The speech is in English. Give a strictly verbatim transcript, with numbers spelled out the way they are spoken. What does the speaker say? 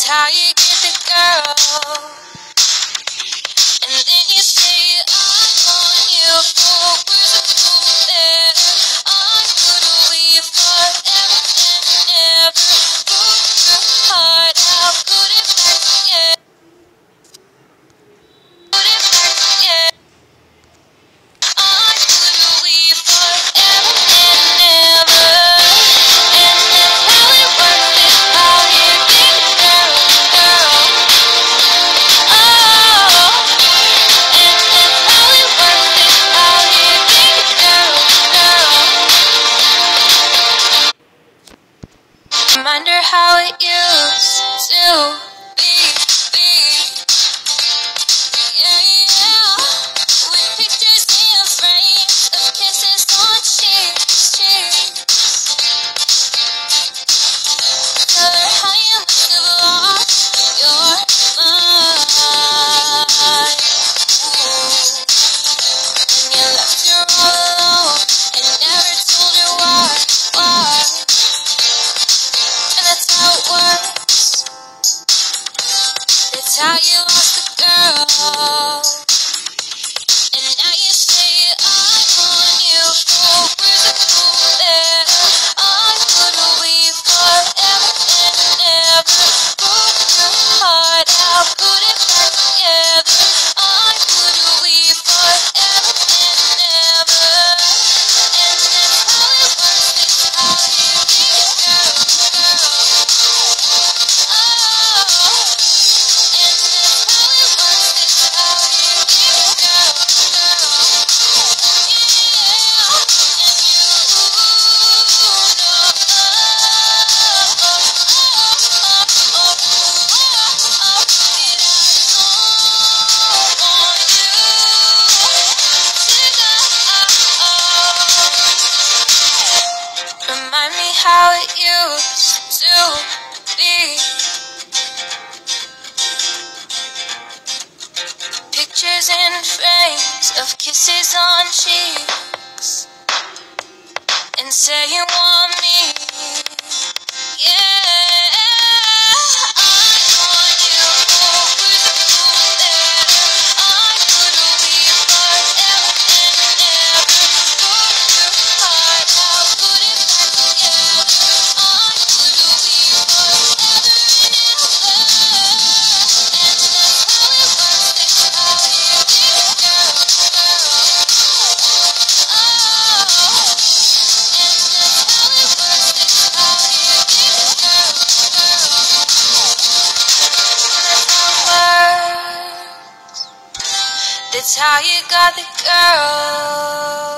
That's how you get the girl. And then you say, I want you for words of truth that I could leave forever and ever. Broke your heart out, put it back together. Put it back together. I could leave forever and ever. And that's how it works, it's how you get the girl, girl. Oh. And that's how it works, it's how you get the girl, girl. Reminder how it used to be, be. Yeah, yeah. With pictures in frames of kisses on cheeks, cheeks. Tell her how you must have lost your mind. Ooh. And you left her all alone and never told her why, why. And that's how it works. That's how you lost the girl. And now you say, I want you for words of truth that I could leave forever and ever. Broke your heart out, put it back together. I could leave forever and ever. And that's how it works, that's how you get it, girl, girl. Oh. And that's how it works, that's how you get it, girl, girl. Yeah. And you know, oh, oh, oh, oh, oh, did I don't want you to go? Remind me how it used to be. Pictures in frames of kisses on cheeks. And say you want me. Yeah. I want you for words of truth that I could leave forever and ever. Broke your heart out, put it back together. I could leave forever and ever. And that's how it works, that's how you get it, girl, girl. Oh. And that's how it works, that's how you get it, girl, girl. That's how it works. That's how you got the girl.